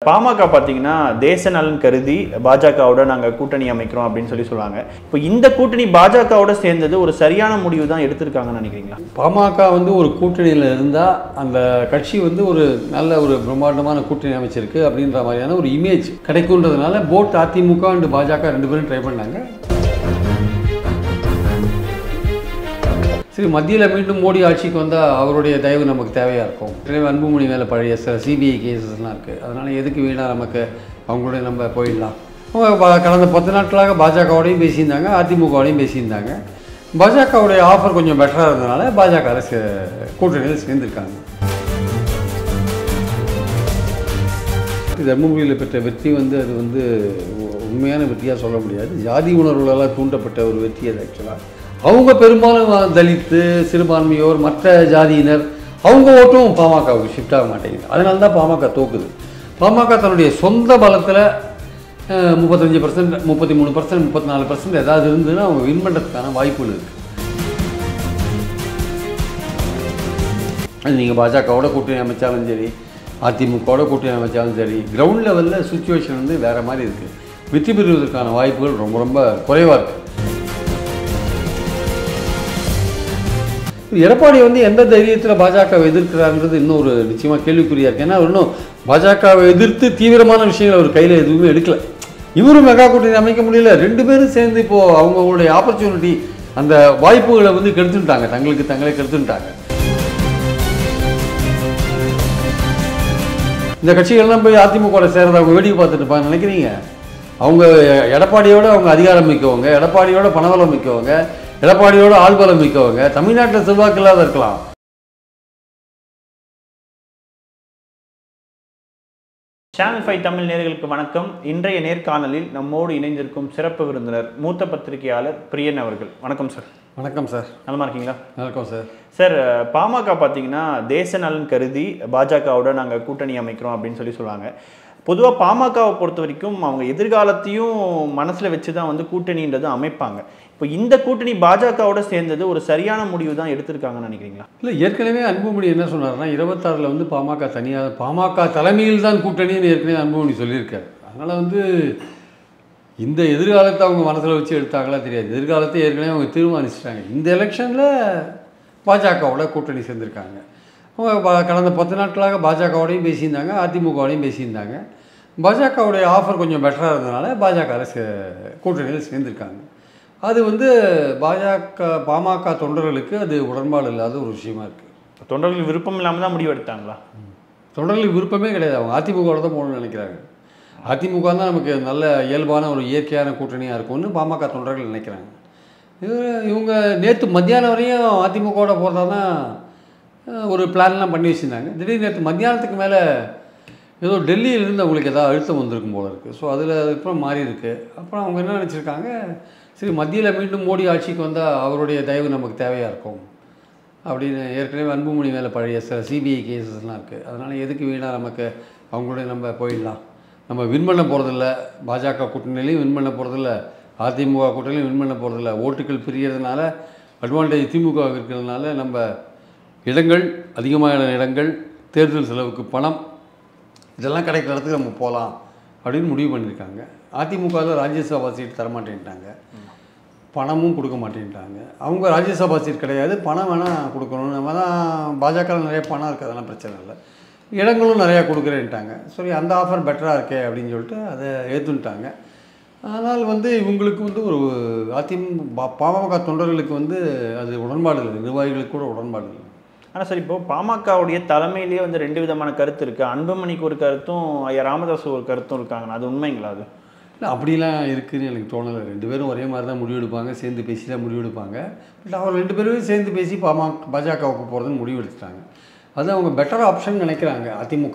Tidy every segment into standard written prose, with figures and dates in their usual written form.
பாமக பார்த்தீங்கன்னா தேச நலன் கருதி பாஜகவோட நாங்கள் கூட்டணி அமைக்கிறோம் அப்படின்னு சொல்லுவாங்க. இப்போ இந்த கூட்டணி பாஜகவோட சேர்ந்தது ஒரு சரியான முடிவு தான் எடுத்திருக்காங்கன்னு நினைக்கிறீங்களா? பாமக வந்து ஒரு கூட்டணியில் இருந்தால் அந்த கட்சி வந்து ஒரு நல்ல ஒரு பிரம்மாண்டமான கூட்டணி அமைச்சிருக்கு அப்படின்ற மாதிரியான ஒரு இமேஜ் கிடைக்குன்றதுனால போட் அதிமுக அண்ட் பாஜக ரெண்டு பேரும் ட்ரை பண்ணாங்க. சரி, மத்தியில் மீண்டும் மோடி ஆட்சிக்கு வந்தால் அவருடைய தயவு நமக்கு தேவையாக இருக்கும். அன்புமணி மேலே பழைய சில சிபிஐ கேசஸ்லாம் இருக்குது. அதனால் எதுக்கு வீணாக நமக்கு அவங்களோட நம்ம போயிடலாம். அவங்க கடந்த 10 நாட்களாக பாஜகவோடையும் பேசியிருந்தாங்க, அதிமுகவோடையும் பேசியிருந்தாங்க. பாஜகவுடைய ஆஃபர் கொஞ்சம் பெட்டராக இருந்ததுனால பாஜக கூட்டணியில் சேர்ந்துருக்காங்க. தர்மபுரியில் பெற்ற வெற்றி வந்து அது வந்து உண்மையான வெற்றியாக சொல்ல முடியாது. ஜாதி உணர்வுகளால் தூண்டப்பட்ட ஒரு வெற்றி அது. ஆக்சுவலாக அவங்க பெரும்பாலும் தலித்து, சிறுபான்மையோர், மற்ற ஜாதியினர் அவங்க ஓட்டும் பாமகவுக்கு ஷிஃப்ட் ஆக மாட்டேங்குது. அதனால தான் பாமக தோக்குது. பாமக தன்னுடைய சொந்த பலத்தில் 35%, 33%, 34% ஏதாவது இருந்ததுன்னா அவங்க வின் பண்ணுறதுக்கான வாய்ப்புகள் இருக்குது. அது நீங்கள் பாஜகவோட கூட்டணி அமைச்சாலும் சரி, அதிமுகவோட கூட்டணி அமைச்சாலும் சரி, கிரவுண்ட் லெவலில் சுச்சுவேஷன் வந்து வேறு மாதிரி இருக்குது. வெற்றி பெறுவதற்கான வாய்ப்புகள் ரொம்ப ரொம்ப குறைவாக இருக்குது. எடப்பாடி வந்து எந்த தைரியத்தில் பாஜகவை எதிர்க்கிறாருன்றது இன்னும் ஒரு நிச்சயமாக கேள்விக்குறியாக இருக்குது. ஏன்னா இன்னும் பாஜகவை எதிர்த்து தீவிரமான விஷயங்கள் அவர் கையில் எதுவுமே எடுக்கலை. இவரும் மெகா கூட்டணி அமைக்க முடியல. ரெண்டு பேரும் சேர்ந்து இப்போது அவங்களுடைய ஆப்பர்ச்சுனிட்டி, அந்த வாய்ப்புகளை வந்து கெடுத்துட்டாங்க, தங்களே கெடுத்துட்டாங்க. இந்த கட்சிகள்லாம் போய் அதிமுகவில் சேர்றத அவங்க வேடிக்கை பார்த்துட்டு இருப்பாங்க நினைக்கிறீங்க? அவங்க எடப்பாடியோட அவங்க அதிகாரம் மிக்கவங்க, எடப்பாடியோட பணவளம் மிக்கவங்க, எடப்பாடியோட ஆள்பலம் மிக்கவங்க. தமிழ்நாட்டில் செல்வாக்கு இல்லாத இருக்கலாம். சேனல் 5 தமிழ் நேயர்களுக்கு வணக்கம். இன்றைய நேர்காணலில் நம்மோடு இணைந்திருக்கும் சிறப்பு விருந்தினர் மூத்த பத்திரிகையாளர் பிரியன் அவர்கள். வணக்கம் சார். வணக்கம் சார். நலமா இருக்கீங்களா? வணக்கம் சார். சார், பாமக பார்த்தீங்கன்னா தேச நலன் கருதி பாஜகவோட நாங்கள் கூட்டணி அமைக்கிறோம் அப்படின்னு சொல்லுவாங்க. பொதுவாக பாமகவை பொறுத்த வரைக்கும் அவங்க எதிர்காலத்தையும் மனசில் வச்சு தான் வந்து கூட்டணின்றது அமைப்பாங்க. இப்போ இந்த கூட்டணி பாஜகவோட சேர்ந்தது ஒரு சரியான முடிவு தான் எடுத்திருக்காங்கன்னு நினைக்கிறீங்களா? இல்லை, ஏற்கனவே அன்புமணி என்ன சொன்னார்னா 26 வந்து பாமக தனியாக பாமக தலைமையில் தான் கூட்டணின்னு ஏற்கனவே அன்புமணி சொல்லியிருக்காரு. அதனால் வந்து இந்த எதிர்காலத்தை அவங்க மனசில் வச்சு எடுத்தாங்களா தெரியாது. எதிர்காலத்தை ஏற்கனவே அவங்க தீர்மானிச்சிட்டாங்க. இந்த எலெக்ஷனில் பாஜகவோட கூட்டணி சேர்ந்துருக்காங்க. அவங்க கடந்த 10 நாட்களாக பாஜகவோடையும் பேசியிருந்தாங்க, அதிமுகவோடையும் பேசியிருந்தாங்க. பாஜகவுடைய ஆஃபர் கொஞ்சம் பெட்டராக இருந்ததுனால பாஜக கூட்டணியில் சேர்ந்துருக்காங்க. அது வந்து பாமக தொண்டர்களுக்கு அது உடன்பாடு இல்லாத ஒரு விஷயமா இருக்குது. தொண்டர்கள் விருப்பம் இல்லாமல் தான் முடிவு எடுத்தாங்களா? தொண்டர்களுக்கு விருப்பமே கிடையாது. அவங்க அதிமுகவோட தான் போகணும்னு நினைக்கிறாங்க. அதிமுக தான் நமக்கு நல்ல இயல்பான ஒரு இயற்கையான கூட்டணியாக இருக்கும்னு பாமக தொண்டர்கள் நினைக்கிறாங்க. இவங்க நேற்று மத்தியானம் வரையும் அதிமுகவோட போகிறதா தான் ஒரு பிளான்லாம் பண்ணி வச்சுருந்தாங்க. திடீர்னு நேற்று மத்தியானத்துக்கு மேலே ஏதோ டெல்லியிலேருந்து அவங்களுக்கு ஏதாவது அழுத்தம் வந்திருக்கும் போல இருக்குது. ஸோ அதில் அப்புறம் மாறி இருக்குது. அப்புறம் அவங்க என்ன நினச்சிருக்காங்க, சரி மத்தியில் மீண்டும் மோடி ஆட்சிக்கு வந்தால் அவருடைய தயவு நமக்கு தேவையாக இருக்கும் அப்படின்னு. ஏற்கனவே அன்புமணி மேலே பழைய சில சிபிஐ கேசஸ்லாம் இருக்குது. அதனால் எதுக்கு வீணாக நமக்கு அவங்களோட நம்ம போயிடலாம். நம்ம வின் பண்ண போகிறதில்ல, பாஜக கூட்டணிலையும் வின் பண்ண போகிறதில்ல, அதிமுக கூட்டணிலையும் வின் பண்ண போகிறதில்ல. ஓட்டுகள் பிரியறதுனால அட்வான்டேஜ் திமுக இருக்கிறதுனால நம்ம இடங்கள், அதிகமான இடங்கள், தேர்தல் செலவுக்கு பணம், இதெல்லாம் கிடைக்கிற இடத்துக்கு நம்ம போகலாம் அப்படின்னு முடிவு பண்ணியிருக்காங்க. அதிமுகவில் ராஜ்யசபா சீட் தரமாட்டேன்ட்டாங்க, பணமும் கொடுக்க மாட்டேன்ட்டாங்க. அவங்க ராஜ்யசபா சீட் கிடையாது, பணம் வேணால் கொடுக்கணும். நம்ம தான் பாஜகவில் நிறைய பணம் இருக்குது, அதெல்லாம் பிரச்சனை இல்லை. இடங்களும் நிறையா கொடுக்குறேன்ட்டாங்க. சரி, அந்த ஆஃபர் பெட்டராக இருக்கே அப்படின்னு சொல்லிட்டு அதை ஏற்றுன்ட்டாங்க. ஆனால் வந்து இவங்களுக்கு வந்து ஒரு பாமக தொண்டர்களுக்கு வந்து அது உடன்பாடு இல்லை, நிர்வாகிகளுக்கு கூட உடன்பாடு இல்லை. ஆனால் சார், இப்போது பாமகவுடைய தலைமையிலேயே வந்து 2 விதமான கருத்து இருக்குது. அன்புமணிக்கு ஒரு கருத்தும் ராமதாஸ் ஒரு கருத்தும் இருக்காங்க. அது உண்மைங்களா? அது இல்லை, அப்படிலாம் இருக்குதுன்னு எனக்கு தோணலை. 2 பேரும் ஒரே மாதிரி தான் முடிவெடுப்பாங்க, சேர்ந்து பேசி தான் முடிவெடுப்பாங்க. பட் அவர் 2 பேரும் சேர்ந்து பேசி பாஜகவுக்கு போகிறதுன்னு முடிவு எடுத்துட்டாங்க. அது அவங்க பெட்டர் ஆப்ஷன் நினைக்கிறாங்க.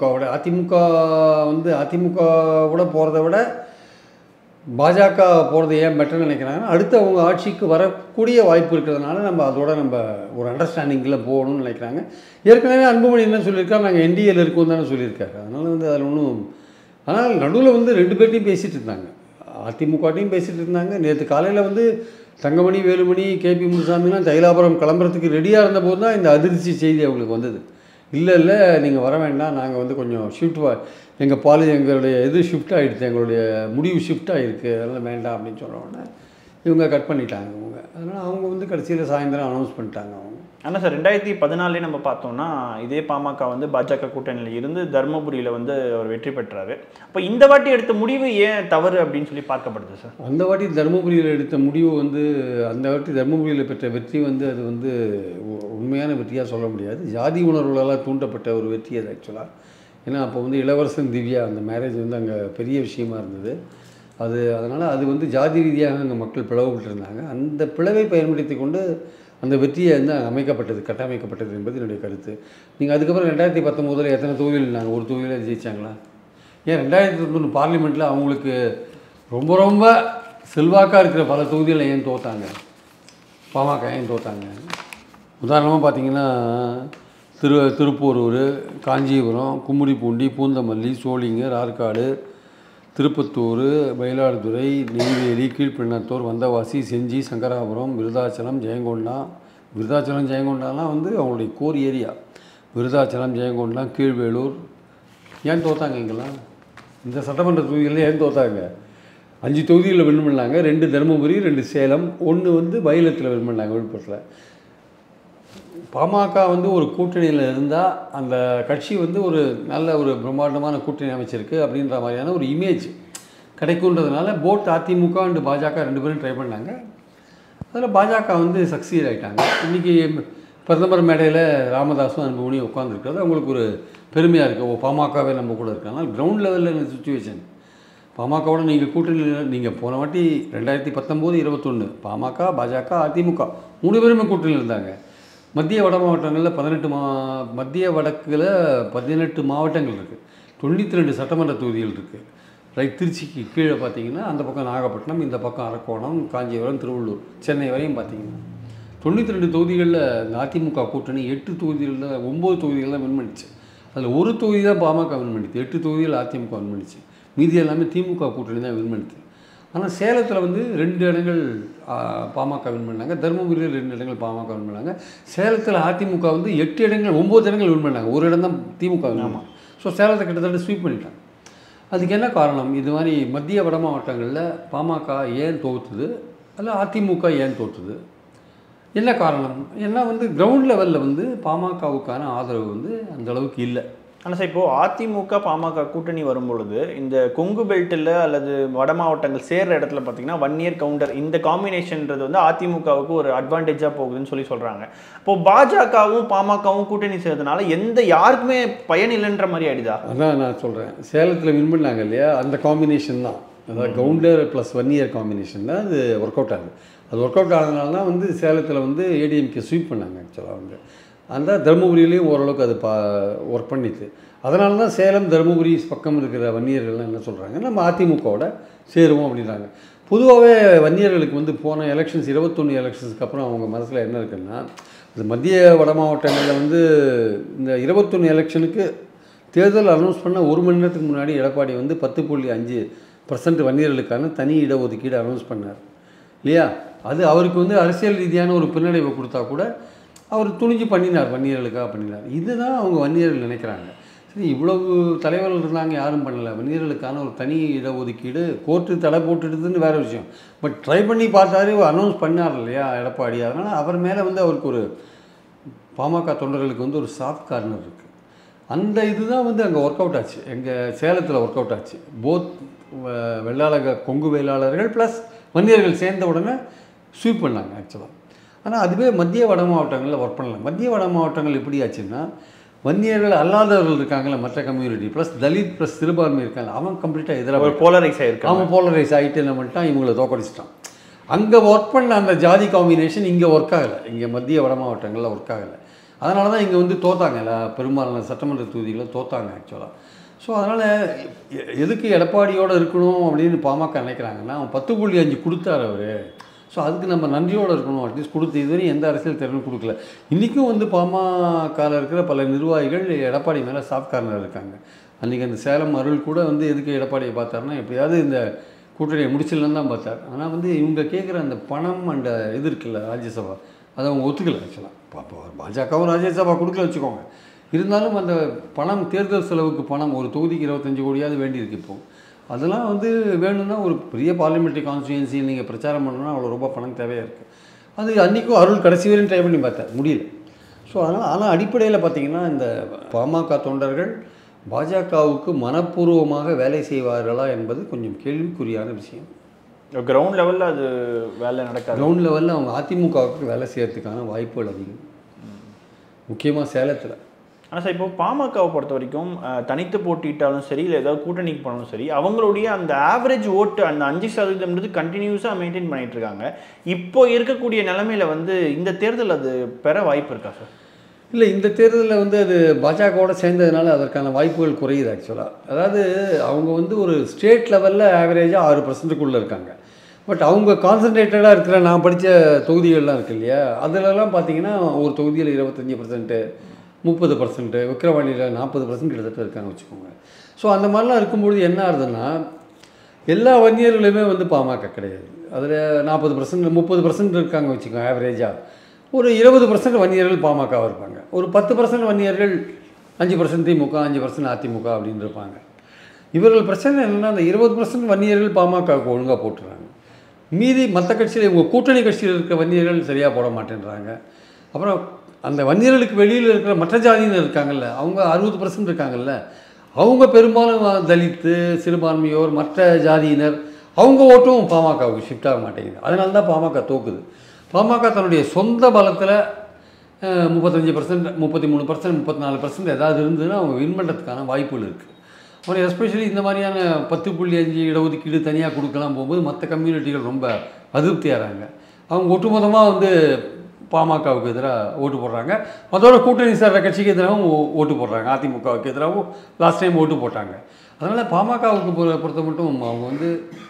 அதிமுகவோட போகிறத விட பாஜக போகிறது ஏன் பெட்டர்னு நினைக்கிறாங்கன்னா, அடுத்து அவங்க ஆட்சிக்கு வரக்கூடிய வாய்ப்பு இருக்கிறதுனால நம்ம அதோட நம்ம ஒரு அண்டர்ஸ்டாண்டிங்கில் போகணும்னு நினைக்கிறாங்க. ஏற்கனவே அன்புமணி என்ன சொல்லியிருக்காரு, நாங்கள் என்டிஏல இருக்கோம் தானே சொல்லியிருக்காரு. அதனால் வந்து அதில் ஒன்றும், ஆனால் நடுவில் வந்து 2 பேர்ட்டையும் பேசிகிட்டு இருந்தாங்க, அதிமுகட்டையும் பேசிகிட்டு இருந்தாங்க. நேற்று காலையில் வந்து தங்கமணி, வேலுமணி, கேபி முனுசாமிலாம் தைலாபுரம் கிளம்புறதுக்கு ரெடியாக இருந்தபோது தான் இந்த அதிர்ச்சி செய்தி அவங்களுக்கு வந்தது. இல்லை நீங்கள் வர வேண்டாம், நாங்கள் வந்து கொஞ்சம் எங்களுடைய ஷிஃப்ட் ஆகிடுச்சு, எங்களுடைய முடிவு ஷிஃப்ட் ஆகிருக்கு, அதெல்லாம் வேண்டாம் அப்படின்னு சொல்ல உடனே இவங்க கட் பண்ணிட்டாங்க அவங்க. அதனால் அவங்க வந்து கடைசியில் சாயந்தரம் அனௌன்ஸ் பண்ணிட்டாங்க அவங்க. ஆனால் சார் 2014 நம்ம பார்த்தோம்னா இதே பாமக வந்து பாஜக கூட்டணியில் இருந்து தருமபுரியில் வந்து அவர் வெற்றி பெற்றார். அப்போ இந்த வாட்டி எடுத்த முடிவு ஏன் தவறு அப்படின்னு சொல்லி பார்க்கப்படுது சார்? அந்த வாட்டி தருமபுரியில் எடுத்த முடிவு வந்து அந்த வாட்டி தருமபுரியில் பெற்ற வெற்றி வந்து அது வந்து உண்மையான வெற்றியாக சொல்ல முடியாது. ஜாதி உணர்வுகளால் தூண்டப்பட்ட ஒரு வெற்றி அது ஆக்சுவலாக. ஏன்னா அப்போ வந்து இளவரசன் திவ்யா அந்த மேரேஜ் வந்து அங்கே பெரிய விஷயமா இருந்தது. அதனால் அது வந்து ஜாதி ரீதியாக அங்கே மக்கள் பிளவுபட்டிருந்தாங்க. அந்த பிளவை பயன்படுத்தி கொண்டு அந்த வெற்றியை வந்து கட்டமைக்கப்பட்டது என்பது என்னுடைய கருத்து. நீங்கள் அதுக்கப்புறம் 2019 எத்தனை தொகுதியில் நாங்கள் ஒரு தொகுதியில் ஜெயித்தாங்களா? ஏன் 2019 பார்லிமெண்ட்டில் அவங்களுக்கு ரொம்ப ரொம்ப செல்வாக்காக இருக்கிற பல தொகுதிகளில் ஏன் தோற்றாங்க? பாமக ஏன் தோற்றாங்க? உதாரணமாக பார்த்தீங்கன்னா திருப்பூரூர், காஞ்சிபுரம், கும்மிடிப்பூண்டி, பூந்தமல்லி, சோளிங்கர், ஆற்காடு, திருப்பத்தூர், மயிலாடுதுறை, நெய்வேலி, கீழ்பெண்ணாத்தூர், வந்தவாசி, செஞ்சி, சங்கராபுரம், விருதாச்சலம், ஜெயங்கொண்டாலாம் வந்து அவங்களுடைய கோர் ஏரியா. விருதாச்சலம், ஜெயங்கொண்டா, கீழ்வேலூர் ஏன் தோற்றாங்க? இங்கெல்லாம் இந்த சட்டமன்ற தொகுதிகளில் ஏன் தோற்றாங்க? 5 தொகுதிகளில் வின் பண்ணாங்க. 2 தருமபுரி, 2 சேலம், 1 வந்து மயிலத்தில் வின் பண்ணாங்க விழுப்புரத்தில். பாமக வந்து ஒரு கூட்டணியில் இருந்தால் அந்த கட்சி வந்து ஒரு நல்ல ஒரு பிரம்மாண்டமான கூட்டணி அமைச்சிருக்கு அப்படின்ற மாதிரியான ஒரு இமேஜ் கிடைக்குன்றதுனால போட் அதிமுக அண்டு பாஜக 2 பேரும் ட்ரை பண்ணாங்க. அதில் பாஜக வந்து சக்சீட் ஆகிட்டாங்க. இன்றைக்கி பிரதமர் மேடையில் ராமதாஸும் அன்புமணியும் உட்காந்துருக்கிறது அவங்களுக்கு ஒரு பெருமையாக இருக்குது. பாமகவே நம்ம கூட இருக்காங்க. கிரவுண்ட் லெவலில் இந்த சுச்சுவேஷன் பாமகவோட நீங்கள் கூட்டணியில் நீங்கள் போன வாட்டி 2019, 21 பாமக, பாஜக, அதிமுக 3 பேருமே கூட்டணியில் இருந்தாங்க. மத்திய வட மாவட்டங்களில் மத்திய வடக்கில் 18 மாவட்டங்கள் இருக்குது. 92 சட்டமன்ற தொகுதிகள் இருக்குது. திருச்சிக்கு கீழே பார்த்தீங்கன்னா அந்த பக்கம் நாகப்பட்டினம், இந்த பக்கம் அரக்கோணம், காஞ்சிபுரம், திருவள்ளூர், சென்னை வரையும் பார்த்தீங்கன்னா 92 தொகுதிகளில் இந்த அதிமுக கூட்டணி 8 தொகுதிகளில் 9 தொகுதிகளில் தான் வின் பண்ணிச்சு. அதில் ஒரு தொகுதி தான் பாமக வின் பண்ணிச்சு. 8 தொகுதிகள் அதிமுக வின் பண்ணிச்சு. மீதி எல்லாமே திமுக கூட்டணி தான் வின் பண்ணிச்சு. ஆனால் சேலத்தில் வந்து 2 இடங்கள் பாமக வின் பண்ணாங்க. தருமபுரியில் 2 இடங்கள் பாமக வின் பண்ணாங்க. சேலத்தில் அதிமுக வந்து 8 இடங்கள் 9 இடங்கள் வின் பண்ணாங்க. ஒரு இடம் தான் திமுக வின் பண்ணாங்க. ஸோ சேலத்தை கிட்டத்தட்ட ஸ்வீப் பண்ணிட்டாங்க. அதுக்கு என்ன காரணம்? இது மாதிரி மத்திய வட மாவட்டங்களில் பாமக ஏன் தோற்றுது, அல்ல அதிமுக ஏன் தோற்றுது, என்ன காரணம்? ஏன்னா வந்து கிரவுண்ட் லெவலில் வந்து பாமகவுக்கான ஆதரவு வந்து அந்தளவுக்கு இல்லை. ஆனால் சார் இப்போது அதிமுக பாமக கூட்டணி வரும்பொழுது இந்த கொங்கு பெல்ட்டில் அல்லது வட மாவட்டங்கள் சேர்கிற இடத்துல பார்த்தீங்கன்னா 1 இயர் கவுண்டர் இந்த காம்பினேஷன்றது வந்து அதிமுகவுக்கு ஒரு அட்வான்டேஜாக போகுதுன்னு சொல்கிறாங்க. இப்போது பாஜகவும் பாமகவும் கூட்டணி செய்கிறதுனால யாருக்குமே பயன் இல்லைன்ற மாதிரி ஆகிடுதா? அதான் நான் சொல்கிறேன். சேலத்தில் வின் பண்ணாங்க இல்லையா, அந்த காம்பினேஷன் தான், அதாவது கவுண்டர் ப்ளஸ் 1 இயர் காம்பினேஷன் தான் அது ஒர்க் அவுட் ஆகுது. அது ஒர்க் அவுட் ஆனதுனால தான் வந்து சேலத்தில் வந்து ஏடிஎம்கே ஸ்வீப் பண்ணாங்க. ஆக்சுவலாக வந்து அந்த தருமபுரியிலையும் ஓரளவுக்கு அது ஒர்க் பண்ணிச்சு. அதனால தான் சேலம், தருமபுரி பக்கம் இருக்கிற வன்னியர்கள்லாம் என்ன சொல்கிறாங்க, நம்ம அதிமுகவோட சேருவோம் அப்படின்றாங்க. பொதுவாகவே வன்னியர்களுக்கு வந்து போன எலெக்ஷன்ஸ் 21 எலெக்ஷன்ஸ்க்கு அப்புறம் அவங்க மனசில் என்ன இருக்குன்னா, அது மத்திய வட மாவட்டங்களில் வந்து இந்த 21 எலெக்ஷனுக்கு தேர்தல் அனௌன்ஸ் பண்ண 1 மணி நேரத்துக்கு முன்னாடி எடப்பாடி வந்து 10.5% வன்னியர்களுக்கான தனி இடஒதுக்கீடு அனௌன்ஸ் பண்ணார் இல்லையா. அது அவருக்கு வந்து அரசியல் ரீதியான ஒரு பின்னடைவை கொடுத்தா கூட அவர் துணிஞ்சு பண்ணினார், வன்னியர்களுக்காக பண்ணினார். இதுதான் அவங்க வன்னியர்கள் நினைக்கிறாங்க. சரி, இவ்வளவு தலைவர்கள் இருந்தாங்க, யாரும் பண்ணலை. வன்னியர்களுக்கான ஒரு தனி இடஒதுக்கீடு கோர்ட்டு தடை போட்டுடுதுன்னு வேறு விஷயம். பட் ட்ரை பண்ணி பார்த்தாரு, அனௌன்ஸ் பண்ணார் இல்லையா எடப்பாடி. அதனால் அவர் மேலே வந்து அவருக்கு ஒரு பாமக தொண்டர்களுக்கு வந்து ஒரு சாஃப்ட் கார்னர் இருக்குது. அந்த இதுதான் வந்து அங்கே ஒர்க் அவுட் ஆச்சு. எங்கள் சேலத்தில் ஒர்க் அவுட் ஆச்சு. போத் கொங்கு வேளாளர்கள் ப்ளஸ் வன்னியர்கள் சேர்ந்த உடனே ஸ்வீப் பண்ணாங்க ஆக்சுவலாக. ஆனால் அதுவே மத்திய வட மாவட்டங்களில் ஒர்க் பண்ணல. மத்திய வட மாவட்டங்கள் எப்படி ஆச்சுன்னா, வன்னியர்கள் அல்லாதவர்கள் இருக்காங்களே மற்ற கம்யூனிட்டி ப்ளஸ் தலித் ப்ளஸ் சிறுபான்மை இருக்காங்க, அவன் கம்ப்ளீட்டாக எதிராக போலரைஸ் ஆகிருக்கான். அவன் போலரைஸ் ஆகிட்டு என்ன பண்ணிட்டான், இவங்களை தோக்கடிச்சிட்டான். அங்கே ஒர்க் பண்ண அந்த ஜாதி காம்பினேஷன் இங்கே ஒர்க் ஆகலை. இங்கே மத்திய வட மாவட்டங்களில் ஒர்க் ஆகலை. அதனால தான் இங்கே வந்து தோத்தாங்கல்ல, பெரும்பாலான சட்டமன்ற தொகுதிகளில் தோத்தாங்க ஆக்சுவலாக. ஸோ அதனால் எதுக்கு எடப்பாடியோடு இருக்கணும் அப்படின்னு பாமக நினைக்கிறாங்கன்னா, அவன் 10.5 கொடுத்தார் அவர். ஸோ அதுக்கு நம்ம நன்றியோடு இருக்கணும். அட்லீஸ்ட் கொடுத்து இதுவரையும் எந்த அரசியல் தேர்தலும் கொடுக்கல. இன்றைக்கும் வந்து பாமகவில் இருக்கிற பல நிர்வாகிகள் எடப்பாடி மேலே சாஃப்ட் கார்னர் இருக்காங்க. அன்றைக்கி அந்த சேலம் அருள் கூட வந்து எதுக்கு எடப்பாடியை பார்த்தாருன்னா, எப்படியாவது இந்த கூட்டணியை முடிச்சிடலன்னு தான் பார்த்தார். ஆனால் வந்து இவங்க கேட்குற அந்த பணம் அந்த இது இருக்குல்ல ராஜ்யசபா, அதை அவங்க ஒத்துக்கலை ஆக்சுவலாக. பாஜகவும் ராஜ்யசபா கொடுக்கல வச்சுக்கோங்க. இருந்தாலும் அந்த பணம் தேர்தல் செலவுக்கு பணம் ஒரு தொகுதிக்கு 25 கோடியாவது வேண்டியிருக்கு இப்போது. அதெல்லாம் வந்து வேணும்னா ஒரு பெரிய பார்லிமெண்ட்ரி கான்ஸ்டியூன்சி நீங்கள் பிரச்சாரம் பண்ணணும்னா அவ்வளோ ரொம்ப பணம் தேவையாக இருக்குது. அது அன்றைக்கும் அருள் கடைசி வரையும் ட்ரை பண்ணி பார்த்தேன், முடியல. ஸோ ஆனால் அடிப்படையில் பார்த்திங்கன்னா இந்த பாமக தொண்டர்கள் பாஜகவுக்கு மனப்பூர்வமாக வேலை செய்வார்களா என்பது கொஞ்சம் கேள்விக்குறியான விஷயம். கிரவுண்ட் லெவலில் அது வேலை நடக்காது. கிரவுண்ட் லெவலில் அவங்க அதிமுகவுக்கு வேலை செய்கிறதுக்கான வாய்ப்புகள் அதிகம், முக்கியமாக சேலத்தில். ஆனால் சார் இப்போ பாமகவை பொறுத்த வரைக்கும் தனித்து போட்டிட்டாலும் சரி இல்லை ஏதாவது கூட்டணிக்கு போனாலும் சரி அவங்களுடைய அந்த ஆவரேஜ் ஓட்டு அந்த 5% கண்டினியூஸாக மெயின்டைன் பண்ணிட்டு இருக்காங்க. இப்போ இருக்கக்கூடிய நிலைமையில வந்து இந்த தேர்தல் அது பெற வாய்ப்பு இருக்கா சார்? இல்லை, இந்த தேர்தலில் வந்து அது பாஜகவோட சேர்ந்ததுனால அதற்கான வாய்ப்புகள் குறையுது ஆக்சுவலாக. அதாவது அவங்க வந்து ஒரு ஸ்டேட் லெவலில் ஆவரேஜாக 6%க்குள்ளே இருக்காங்க. பட் அவங்க கான்சன்ட்ரேட்டடாக இருக்கிற நான் படித்த தொகுதிகள்லாம் இருக்குது இல்லையா, அதிலலாம் பார்த்தீங்கன்னா ஒரு தொகுதியில் 25%, 30%, விக்கிரவாண்டியில் 40% கிட்டத்தட்ட இருக்காங்க வச்சுக்கோங்க. ஸோ அந்த மாதிரிலாம் இருக்கும்பொழுது என்ன ஆகுதுன்னா எல்லா வன்னியர்களுமே வந்து பாமக கிடையாது. அதில் 40%, 30% இருக்காங்க வச்சுக்கோங்க ஆவரேஜாக. ஒரு 20% வன்னியர்கள் பாமகவாக இருப்பாங்க. ஒரு 10% வன்னியர்கள் 5% திமுக, 5% அதிமுக அப்படின்னு இருப்பாங்க. இவர்கள் பிரச்சனை என்னென்னா அந்த 20% வன்னியர்கள் பாமகவுக்கு ஒழுங்காக போட்டுறாங்க. மீதி மற்ற கட்சியில் இவங்க கூட்டணி கட்சியில் இருக்கிற வன்னியர்கள் சரியாக போட மாட்டேன்றாங்க. அப்புறம் அந்த வன்னியர்களுக்கு வெளியில் இருக்கிற மற்ற ஜாதியினர் இருக்காங்கல்ல, அவங்க 60% இருக்காங்கல்ல, அவங்க பெரும்பாலும் தலித்து, சிறுபான்மையோர், மற்ற ஜாதியினர், அவங்க ஓட்டும் பாமகவுக்கு ஷிஃப்ட் ஆக மாட்டேங்குது. அதனால தான் பாமக தோக்குது. பாமக தன்னுடைய சொந்த பலத்தில் 35%, 33%, 34% ஏதாவது இருந்ததுன்னா அவங்க வின் பண்ணுறதுக்கான வாய்ப்புகள் இருக்குது. அப்புறம் எஸ்பெஷலி இந்த மாதிரியான 10.5 இடஒதுக்கீடு தனியாக கொடுக்கலாம் போகும்போது மற்ற கம்யூனிட்டிகள் ரொம்ப அதிருப்தியாகிறாங்க. அவங்க ஒட்டுமொத்தமாக வந்து பாமகவுக்கு எதிராக ஓட்டு போடுறாங்க. அதோட கூட்டணி சேர்ற கட்சிக்கு எதிராகவும் ஓட்டு போடுறாங்க. அதிமுகவுக்கு எதிராகவும் லாஸ்ட் டைம் ஓட்டு போட்டாங்க. அதனால் பாமகவுக்கு பொறுத்த மட்டும் அவங்க வந்து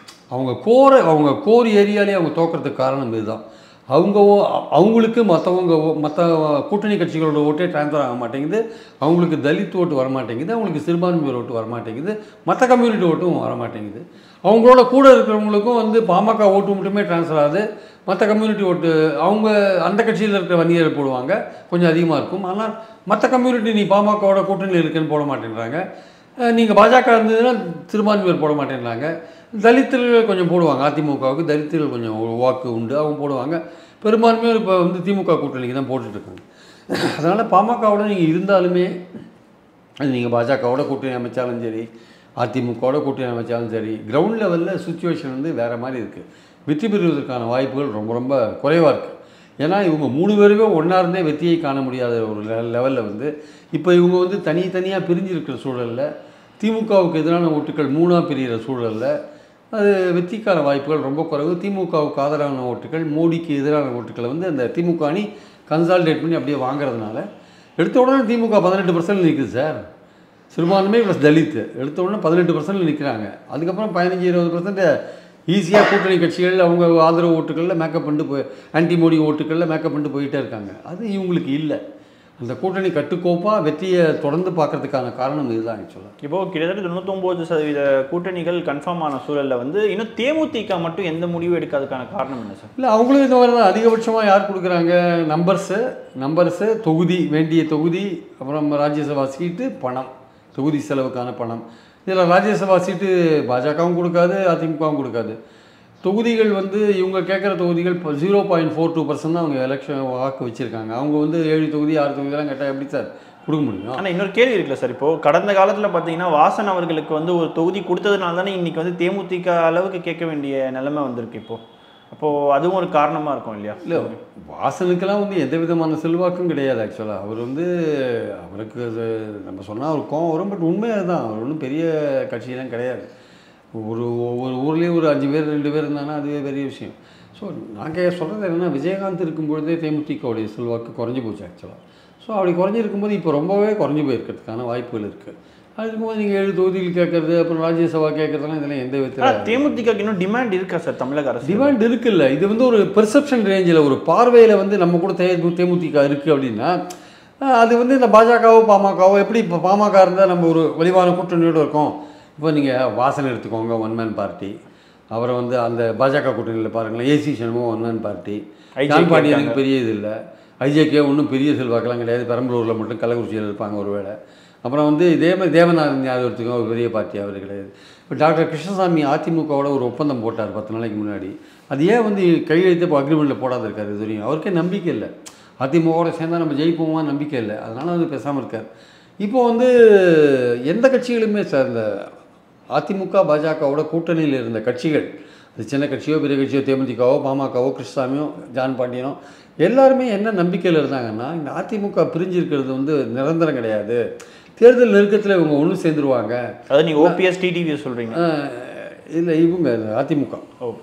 அவங்க கோர் ஏரியாலே அவங்க தோக்கிறதுக்கு காரணம் இதுதான். அவங்களுக்கு மற்ற கூட்டணி கட்சிகளோட ஓட்டே ட்ரான்ஸ்ஃபர் ஆக மாட்டேங்குது. அவங்களுக்கு தலித் ஓட்டு வரமாட்டேங்குது, அவங்களுக்கு சிறுபான்மையோர் ஓட்டு வரமாட்டேங்குது, மற்ற கம்யூனிட்டி ஓட்டும் வரமாட்டேங்குது. அவங்களோட கூட இருக்கிறவங்களுக்கும் வந்து பாமக ஓட்டு மட்டுமே ட்ரான்ஸ்ஃபர் ஆகுது. மற்ற கம்யூனிட்டி ஓட்டு அவங்க அந்த கட்சியில் இருக்கிற வன்னியர் போடுவாங்க, கொஞ்சம் அதிகமாக இருக்கும். ஆனால் மற்ற கம்யூனிட்டி நீ பாமகவோட கூட்டணியில் இருக்குன்னு போட மாட்டேன்றாங்க. நீங்கள் பாஜக இருந்ததுன்னா சிறுபான்மையோர் போட மாட்டேன்றாங்க. தலித்துகள் கொஞ்சம் போடுவாங்க, அதிமுகவுக்கு தலித்துகள் கொஞ்சம் வாக்கு உண்டு, அவங்க போடுவாங்க. பெரும்பான்மையோர் இப்போ வந்து திமுக கூட்டணிக்கு தான் போட்டுட்ருக்காங்க. அதனால் பாமகவோட நீங்கள் இருந்தாலுமே அது நீங்கள் பாஜகவோட கூட்டணி அமைச்சாலும் சரி, அதிமுகவோட கூட்டணி அமைச்சாலும் சரி, கிரவுண்ட் லெவலில் சுச்சுவேஷன் வந்து வேறு மாதிரி இருக்குது. வெற்றி பெறுவதற்கான வாய்ப்புகள் ரொம்ப ரொம்ப குறைவாக இருக்குது. ஏன்னா இவங்க 3 பேருமே ஒன்றா இருந்தே வெற்றியை காண முடியாத ஒரு லெவலில் வந்து இப்போ இவங்க வந்து தனித்தனியாக பிரிஞ்சிருக்கிற சூழலில் திமுகவுக்கு எதிரான ஓட்டுகள் 3ஆக பிரிகிற சூழலில் அது வெற்றிக்கான வாய்ப்புகள் ரொம்ப குறைவு. திமுகவுக்கு ஆதரவான ஓட்டுகள், மோடிக்கு எதிரான ஓட்டுக்களை வந்து அந்த திமுக அணி கன்சால்டேட் பண்ணி அப்படியே வாங்குறதுனால எடுத்த உடனே திமுக 18% நிற்குது சார். சிறுபான்மை ப்ளஸ் தலித் எடுத்த உடனே 18% நிற்கிறாங்க. அதுக்கப்புறம் 15-20% ஈஸியாக கூட்டணி கட்சிகள் அவங்க ஆதரவு ஓட்டுகளில் மேக்கப் பண்ணிட்டு ஆன்டி மோடி ஓட்டுகளில் மேக்கப் பண்ணிட்டு போயிட்டே இருக்காங்க. அது இவங்களுக்கு இல்லை. அந்த கூட்டணி கட்டுக்கோப்பாக வெற்றியை தொடர்ந்து பார்க்கறதுக்கான காரணம் இதுதான் ஆக்சுவலாக. இப்போது கிட்டத்தட்ட 99% கூட்டணிகள் கன்ஃபார்ம் ஆன சூழலில் வந்து இன்னும் தேமுதிக மட்டும் எந்த முடிவு எடுக்காததுக்கான காரணம் என்ன சார்? இல்லை, அவங்களும் இந்த மாதிரி தான் அதிகபட்சமாக யார் கொடுக்குறாங்க, நம்பர்ஸு தொகுதி, வேண்டிய தொகுதி, அப்புறம் ராஜ்யசபா சீட்டு, பணம், தொகுதி செலவுக்கான பணம். இதில் ராஜ்யசபா சீட்டு பாஜகவும் கொடுக்காது, அதிமுகவும் கொடுக்காது. தொகுதிகள் வந்து இவங்க கேட்குற தொகுதிகள் இப்போ 0.42% தான் அவங்க எலெக்ஷன் வாக்கு வச்சுருக்காங்க. அவங்க வந்து 7 தொகுதி 6 தொகுதியெல்லாம் கேட்டால் எப்படி சார் கொடுக்க முடியும்? ஆனால் இன்னொரு கேள்வி இருக்குல்ல சார், இப்போது கடந்த காலத்தில் பார்த்தீங்கன்னா வாசன் அவர்களுக்கு வந்து ஒரு தொகுதி கொடுத்ததுனால தானே இன்றைக்கி வந்து தேமுதிக அளவுக்கு கேட்க வேண்டிய நிலைமை வந்திருக்கு. அப்போது அதுவும் ஒரு காரணமாக இருக்கும் இல்லையா? இல்லை, வாசனுக்கெல்லாம் வந்து எந்த விதமான செல்வாக்கும் கிடையாது ஆக்சுவலாக. அவர் வந்து அவருக்கு நம்ம சொன்னால் ஒரு கோவம் வரும். பட் உண்மையாக தான், அவர் ஒன்றும் பெரிய கட்சியெல்லாம் கிடையாது. ஒவ்வொரு ஊர்லேயே ஒரு 5 பேர் 2 பேர் இருந்தாங்கன்னா அதுவே பெரிய விஷயம். ஸோ நாங்கள் சொல்கிறது என்னென்னா, விஜயகாந்த் இருக்கும்பொழுதே தேமுதிகவுடைய செல்வாக்கு குறைஞ்சி போச்சு ஆக்சுவலாக. ஸோ அப்படி குறைஞ்சிருக்கும்போது இப்போ ரொம்பவே குறைஞ்சி போயிருக்கிறதுக்கான வாய்ப்புகள் இருக்குது. அதுக்கும்போது நீங்கள் 7 தொகுதிகள் கேட்குறது, அப்புறம் ராஜ்யசபா கேட்குறதுலாம் இதெல்லாம் எந்த விதத்தில் தேமுதிக இன்னும் டிமாண்ட் இருக்கா சார்? தமிழக அரசு டிமாண்ட் இருக்குல்ல. இது வந்து ஒரு பெர்செப்ஷன் ரேஞ்சில் ஒரு பார்வையில் வந்து நம்ம கூட தேமுதிக இருக்குது அப்படின்னா அது வந்து இந்த பாஜகவோ பாமகவோ எப்படி இப்போ பாமக இருந்தால் நம்ம ஒரு வலிவான கூட்டணியோடு இருக்கோம். இப்போ நீங்கள் வாசனை எடுத்துக்கோங்க, 1 மேன் பார்ட்டி. அவரை வந்து அந்த பாஜக கூட்டணியில் பாருங்களேன், AC Shanmugam 1 man party. John பாண்டியனுக்கு பெரிய இது இல்லை. ஐஜேகே ஒன்றும் பெரிய செல்வாக்கெல்லாம் கிடையாது, பெரம்பலூரில் மட்டும் கள்ளக்குறிச்சியில் இருப்பாங்க ஒருவேளை. அப்புறம் வந்து இதே மாதிரி தேவநாதன் ஞாபகத்துக்கும் ஒரு பெரிய பார்ட்டி அவர் கிடையாது. இப்போ டாக்டர் கிருஷ்ணசாமி அதிமுகவோட ஒரு ஒப்பந்தம் போட்டார் 10 நாளைக்கு முன்னாடி. அது ஏன் வந்து கையெழுத்து இப்போ அக்ரிமெண்ட்டில் போடாத இருக்கார்? இது வரையும் அவருக்கே நம்பிக்கை இல்லை. அதிமுகவோட சேர்ந்தால் நம்ம ஜெயிப்போமா நம்பிக்கை இல்லை, அதனால் வந்து பேசாமல் இருக்கார். இப்போது வந்து எந்த கட்சிகளுமே சார் இந்த அதிமுக பாஜகவோட கூட்டணியில் இருந்த கட்சிகள், அது சின்ன கட்சியோ பெரிய கட்சியோ, தேமுதிகவோ பாமகவோ கிருஷ்ணசாமியோ ஜான் பாண்டியனோ, எல்லாருமே என்ன நம்பிக்கையில் இருந்தாங்கன்னா இந்த அதிமுக பிரிஞ்சிருக்கிறது வந்து நிரந்தரம் கிடையாது, தேர்தல் நெருக்கத்தில் இவங்க ஒன்று சேர்ந்துருவாங்க. அதாவது நீங்கள் ஓபிஎஸ் டிடிவி சொல்கிறீங்க? இல்லை, இவங்க அதிமுக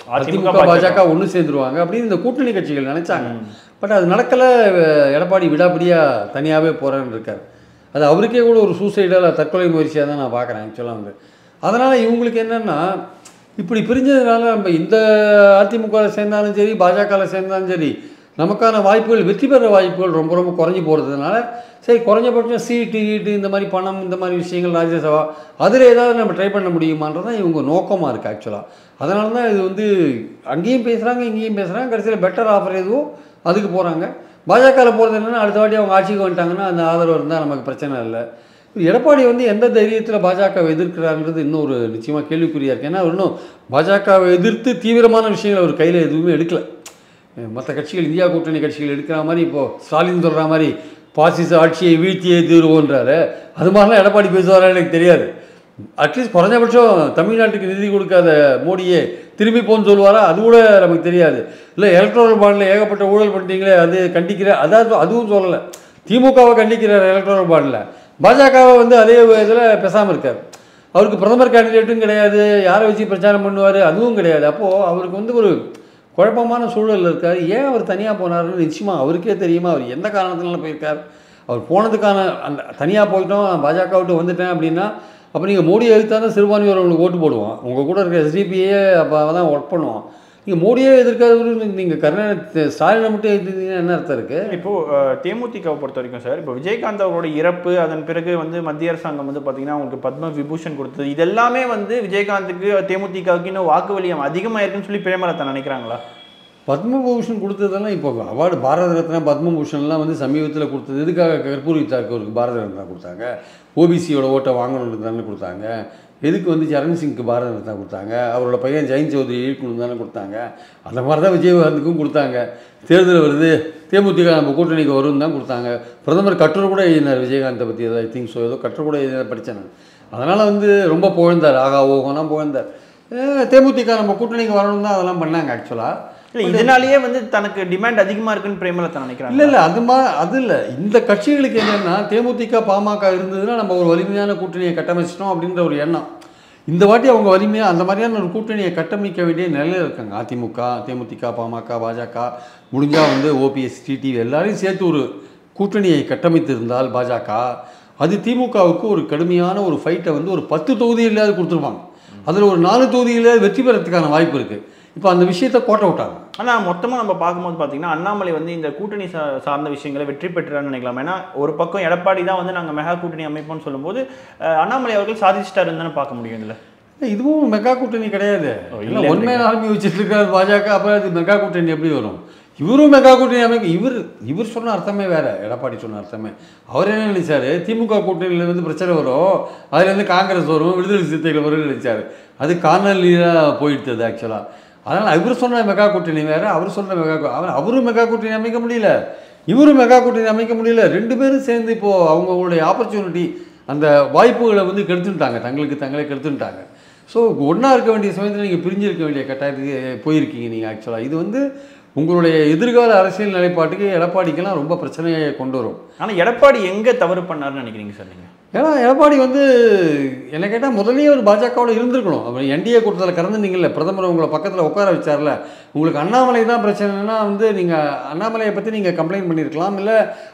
பாஜக ஒன்று சேர்ந்துருவாங்க அப்படின்னு இந்த கூட்டணி கட்சிகள் நினச்சாங்க. பட் அது நடக்கலை. எடப்பாடி விடாப்படியாக தனியாகவே போகிறேன்னு இருக்கார். அது அவருக்கே கூட ஒரு சூசைடாக தற்கொலை முயற்சியாக தான் நான் பார்க்குறேன் ஆக்சுவலாக வந்து. அதனால் இவங்களுக்கு என்னென்னா இப்படி பிரிஞ்சதுனால நம்ம இந்த அதிமுகவில் சேர்ந்தாலும் சரி பாஜகவில் சேர்ந்தாலும் சரி நமக்கான வாய்ப்புகள், வெற்றி பெற வாய்ப்புகள் ரொம்ப ரொம்ப குறைஞ்சி போகிறதுனால சரி குறைஞ்சபட்சம் சீட்டு இந்த மாதிரி பணம் இந்த மாதிரி விஷயங்கள் ராஜ்யசபா அதில் ஏதாவது நம்ம ட்ரை பண்ண முடியுமான்றதான் இவங்க நோக்கமாக இருக்குது ஆக்சுவலாக. அதனால தான் இது வந்து அங்கேயும் பேசுகிறாங்க இங்கேயும் பேசுகிறாங்க, கடைசியில் பெட்டர் ஆஃபர் எதுவோ அதுக்கு போகிறாங்க. பாஜகவில் போகிறது என்னென்னா அடுத்த வாட்டி அவங்க ஆட்சிக்கு வந்துட்டாங்கன்னா அந்த ஆதரவு இருந்தால் நமக்கு பிரச்சனை இல்லை. எடப்பாடி வந்து எந்த தைரியத்தில் பாஜகவை எதிர்க்கிறாருன்றது இன்னும் ஒரு நிச்சயமாக கேள்விக்குறியாக இருக்குது. ஏன்னா இன்னும் பாஜகவை எதிர்த்து தீவிரமான விஷயங்கள் அவர் கையில் எதுவுமே எடுக்கலை. மற்ற கட்சிகள், இந்தியா கூட்டணி கட்சிகள் எடுக்கிற மாதிரி இப்போது ஸ்டாலின் சொல்கிற மாதிரி பாசிச ஆட்சியை வீழ்த்தியே தீர்வோன்றாரு, அது மாதிரிலாம் எடப்பாடி பேசுவாரான்னு எனக்கு தெரியாது. அட்லீஸ்ட் குறைஞ்சபட்சம் தமிழ்நாட்டுக்கு நிதி கொடுக்காத மோடியே திரும்பி போன்னு சொல்லுவாரா அது கூட நமக்கு தெரியாது. இல்லை எலக்ட்ரல் பாண்டில் ஏகப்பட்ட ஊழல் பண்ணிட்டீங்களே அது கண்டிக்கிற அதாவது அதுவும் சொல்லலை. திமுகவை கண்டிக்கிறார் எலக்ட்ரல் பாண்டில், பாஜகவை வந்து அதே இதில் பேசாமல் இருக்கார். அவருக்கு பிரதமர் கேண்டிடேட்டும் கிடையாது, யாரை வச்சு பிரச்சாரம் பண்ணுவார் அதுவும் கிடையாது. அப்போது அவருக்கு வந்து ஒரு குழப்பமான சூழலில் இருக்கார். ஏன் அவர் தனியாக போனார்னு நிச்சயமாக அவருக்கே தெரியுமா அவர் எந்த காரணத்தினால போயிருக்கார். அவர் போனதுக்கான அந்த தனியாக போயிட்டோம் பாஜக விட்டு வந்துட்டேன் அப்படின்னா அப்போ நீங்கள் மோடியை எதிர்த்தா தான் சிறுபான்மையோர் உங்களுக்கு ஓட்டு போடுவோம், உங்கள் கூட இருக்க எஸ்டிபியே அப்போ தான் ஒர்க் பண்ணுவோம். நீங்கள் மோடியே எதிர்க்காத நீங்கள் ஸ்டாலினை மட்டும் எதிர்த்தீங்கன்னா என்ன அர்த்தம் இருக்குது? இப்போது தேமுதிகவை பொறுத்த வரைக்கும் சார், இப்போ விஜயகாந்த் அவரோட இறப்பு, அதன் பிறகு வந்து மத்திய அரசாங்கம் வந்து பார்த்தீங்கன்னா அவங்களுக்கு பத்ம விபூஷன் கொடுத்தது, இதெல்லாமே வந்து விஜயகாந்துக்கு தேமுதிகவுக்கு இன்னும் வாக்கு வலியம் அதிகமாக இருக்குன்னு சொல்லி பிரேமலதா நினைக்கிறாங்களா? பத்மபூஷன் கொடுத்ததெல்லாம் இப்போ அவார்டு பாரத ரத்னா பத்மபூஷன்லாம் வந்து சமீபத்தில் கொடுத்தது எதுக்காக? கற்பூரி தாக்கூருக்கு பாரத ரத்னா கொடுத்தாங்க, ஓபிசியோட ஓட்டை வாங்கணுன்னு தானே கொடுத்தாங்க. எதுக்கு வந்து சரண் சிங்க்கு பாரத ரத்னா கொடுத்தாங்க, அவரோட பையன் ஜெயின் சௌத்ரி ஈழ்க்கணும் தானே கொடுத்தாங்க. அந்த மாதிரி தான் விஜயகாந்துக்கும் கொடுத்தாங்க. தேர்தல் வருது தேமுதிக நம்ம கூட்டணிக்கு வரும்னு தான் கொடுத்தாங்க. பிரதமர் கட்டுரை கூட எழுதினார் விஜயகாந்தை பற்றி, ஏதோ ஐ திங்க் ஸோ ஏதோ கட்டுரை கூட எழுதினார் படித்தேன். அதனால் வந்து ரொம்ப புகழ்ந்தார், ஆகா ஓகோலாம் புகழ்ந்தார். தேமுதிக நம்ம கூட்டணிக்கு வரணும் தான் அதெல்லாம் பண்ணாங்க ஆக்சுவலாக. இல்லை இதனாலேயே வந்து தனக்கு டிமாண்ட் அதிகமாக இருக்குன்னு பிரேமலதா நினைக்கிறாங்க. இல்லை அது இல்லை. இந்த கட்சிகளுக்கு என்னென்னா தேமுதிக பாமக இருந்ததுன்னா நம்ம ஒரு வலிமையான கூட்டணியை கட்டமைச்சிட்டோம் அப்படின்ற ஒரு எண்ணம். இந்த வாட்டி அவங்க வலிமையாக அந்த மாதிரியான ஒரு கூட்டணியை கட்டமைக்க வேண்டிய நிலையில் இருக்காங்க. அதிமுக தேமுதிக பாமக பாஜக முடிஞ்சால் வந்து ஓபிஎஸ் டிடிவி எல்லாரையும் சேர்த்து ஒரு கூட்டணியை கட்டமைத்திருந்தால் பாஜக அது திமுகவுக்கு ஒரு கடுமையான ஒரு ஃபைட்டை வந்து ஒரு 10 தொகுதியிலாவது கொடுத்துருப்பாங்க. அதில் ஒரு 4 தொகுதியில் வெற்றி பெறத்துக்கான வாய்ப்பு இருக்குது. இப்போ அந்த விஷயத்தை கோட்டை விட்டாங்க. ஆனால் மொத்தமாக நம்ம பார்க்கும்போது பார்த்தீங்கன்னா அண்ணாமலை வந்து இந்த கூட்டணி சார்ந்த விஷயங்களை வெற்றி பெற்றான்னு நினைக்கலாம். ஏன்னா ஒரு பக்கம் எடப்பாடி தான் வந்து நாங்கள் மெகா கூட்டணி அமைப்போம்னு சொல்லும்போது அண்ணாமலை அவர்கள் சாதிச்சிட்டாருன்னு தானே பார்க்க முடியும். இல்லை இதுவும் மெகா கூட்டணி கிடையாது. இல்லை ஒன்மையான ஆர்மி வச்சுட்டு இருக்காரு பாஜக, அப்போ அது மெகா கூட்டணி எப்படி வரும்? இவரும் மெகா கூட்டணி அமைக்க இவர் சொன்ன அர்த்தமே வேறு, எடப்பாடி சொன்ன அர்த்தமே. அவர் என்ன நினைச்சார்? திமுக கூட்டணியில் வந்து பிரச்சனை வரும், அதுலேருந்து காங்கிரஸ் வரும், விடுதலை சிறுத்தைகள் வரும்னு நினைச்சார். அது காணொலியாக போயிடுது ஆக்சுவலாக. அதனால் இவர் சொன்ன மெகா கூட்டணி வேறு, அவர் சொன்ன அவரும் மெகா கூட்டணி அமைக்க முடியல, இவரும் மெகா கூட்டணி அமைக்க முடியல. 2 பேரும் சேர்ந்து இப்போது அவங்களுடைய ஆப்பர்ச்சுனிட்டி அந்த வாய்ப்புகளை வந்து கெடுத்துட்டாங்க, தங்களே கெடுத்துட்டாங்க. ஸோ ஒன்றா இருக்க வேண்டிய சமயத்தில் நீங்கள் பிரிஞ்சிருக்க வேண்டிய கட்டாயத்துக்கு போயிருக்கீங்க நீங்கள் ஆக்சுவலாக. இது வந்து உங்களுடைய எதிர்கால அரசியல் நிலைப்பாட்டுக்கு எடப்பாடிக்கெல்லாம் ரொம்ப பிரச்சனையை கொண்டு வரும். ஆனால் எடப்பாடி எங்கே தவறு பண்ணார்னு நினைக்கிறீங்க சார் நீங்கள்? ஏன்னா எடப்பாடி வந்து என்ன கேட்டால் முதல்லயே ஒரு பாஜகவோட இருந்திருக்கணும். அப்புறம் என்டிஏ கூட்டத்தில் கறந்துட்டீங்கல்ல, பிரதமர் உங்களை பக்கத்தில் உட்கார வச்சார்ல. உங்களுக்கு அண்ணாமலை தான் பிரச்சனைனா வந்து நீங்கள் அண்ணாமலையை பற்றி நீங்கள் கம்ப்ளைண்ட் பண்ணியிருக்கலாம், இல்லை